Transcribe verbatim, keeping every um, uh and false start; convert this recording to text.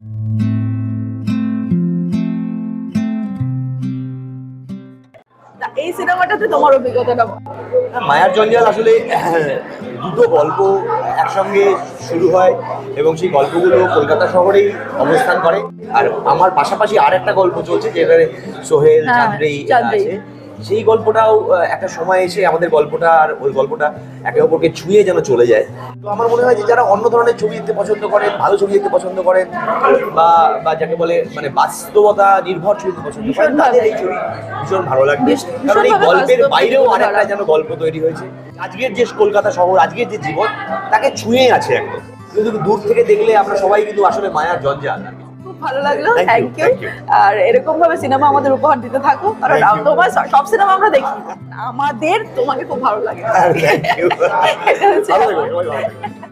এই সিনেমাটাতে তোমার অভিজ্ঞতাটা বলো। মায়ার জঞ্জাল আসলে দুটো গল্প একসঙ্গে শুরু হয় এবং সেই গল্পগুলো কলকাতা শহরেই অবস্থান করে। আর আমার পাশাপাশি আর একটা গল্প চলছে যেখানে সোহেল চাঁদ্রেই আছে, সেই গল্পটাও একটা সময় এসে আমাদের গল্পটা আর ওই গল্পটা একে অপরকে ছুঁয়ে যেন চলে যায়। তো আমার মনে হয় যে যারা অন্য ধরনের ছবি দেখতে পছন্দ করেন, ভালো ছবি দেখতে পছন্দ করেন, বা বা যাকে বলে মানে বাস্তবতা নির্ভর ছবি দেখতে পছন্দ করেন, তাদের এই ছবি ভীষণ ভালো লাগবে। কারণ এই গল্পের বাইরেও আরেকটা যেন গল্প তৈরি হয়েছে। আজকের যে কলকাতা শহর, আজকের যে জীবন, তাকে ছুঁয়ে আছে একদম। কিন্তু দূর থেকে দেখলে আমরা সবাই কিন্তু আসলে মায়ার জঞ্জাল। খুব ভালো লাগলো, থ্যাংক ইউ। আর এরকম ভাবে সিনেমা আমাদের উপহার দিতে থাকো, কারণ তোমার সব সিনেমা আমরা দেখি, আমাদের তোমাকে খুব ভালো লাগে। Thank you.